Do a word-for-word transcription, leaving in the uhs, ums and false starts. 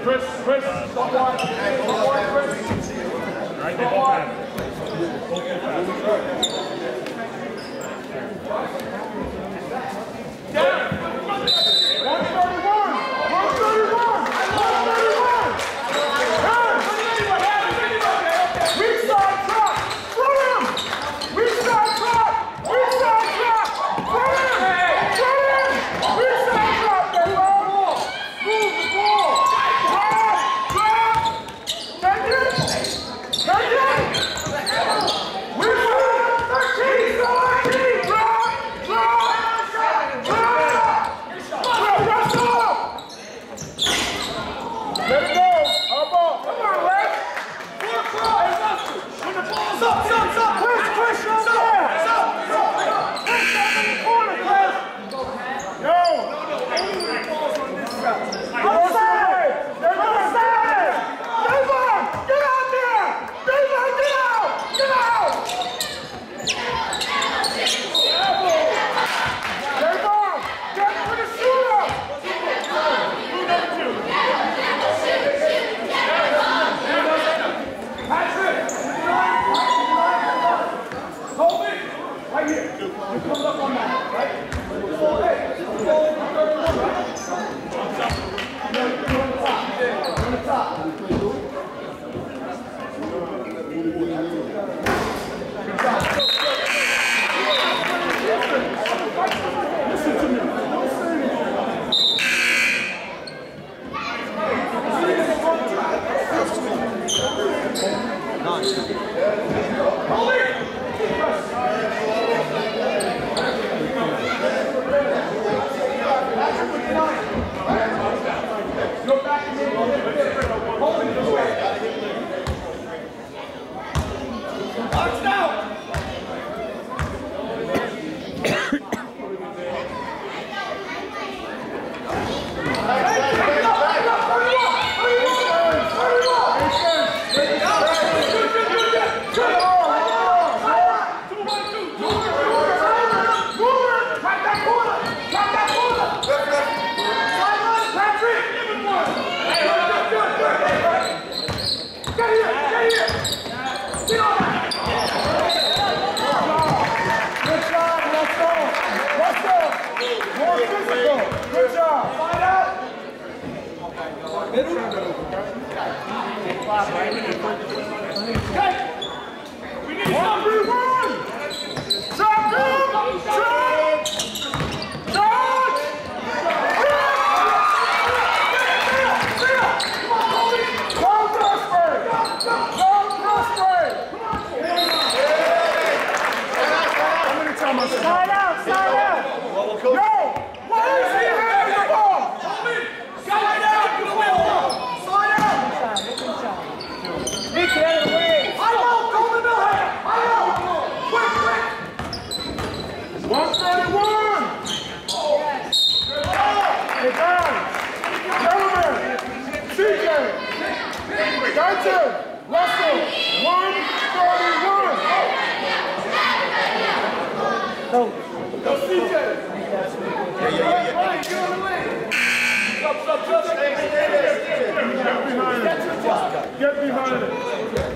Chris, Chris, stop one. Stop one, Chris. Right, stop one. Down. one thirty-one. one thirty-one. one thirty-one. Weak side trap. Throw him. Weak side trap. Weak side trap. Throw him. Throw him. Weak side trap, baby. Move the ball. Drop. Drop. Take it. Take it. Weak side. thirteen. thirteen. Drop. Drop. Let it go! Elbow! Come on, Lex! Four cross! When the ball's up, up, up! Chris, Chris, you're there! Chris, down in the corner, Chris! No! No, no, only when the ball's on this side. Outside! They're outside! Devon! Get out there! Devon, get out! Get out! Devon! Get for the shooter! Who number two? Hold it! Right here. You come up on that, right? Hold it. Hold it. No, you're on the top. You're on the top. Good job. Listen to me. Nice. Hold it! Go back and maybe a little bit different. Hold it this way. Box out! Good job. Find out. Okay. We need one v one. Shot him. Shot. Shot. Go Prosper. Go Prosper. How many times I said? Slide out. Slide out. Yo. Why is he having the ball? Slide out! Slide out! Nick, get out of the way! I know! Go in the middle here! I know! Quick, quick! one thirty-one! Hey, guys! Gentlemen! C J! Johnson! Russell! one thirty-one! Go! Go, C J! Yeah, yeah, yeah, yeah. Get on the lane. Stop, stop, stop. Stay, stay there. Get behind it. Get behind it.